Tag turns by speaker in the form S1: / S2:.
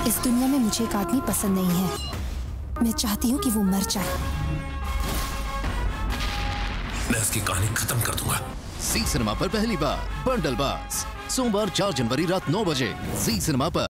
S1: इस दुनिया में मुझे एक आदमी पसंद नहीं है। मैं चाहती हूँ कि वो मर जाए।
S2: मैं उसकी कहानी खत्म कर दूंगा।
S3: जी सिनेमा पर पहली बार बंडल बाज, सोमवार 4 जनवरी रात 9 बजे जी सिनेमा पर।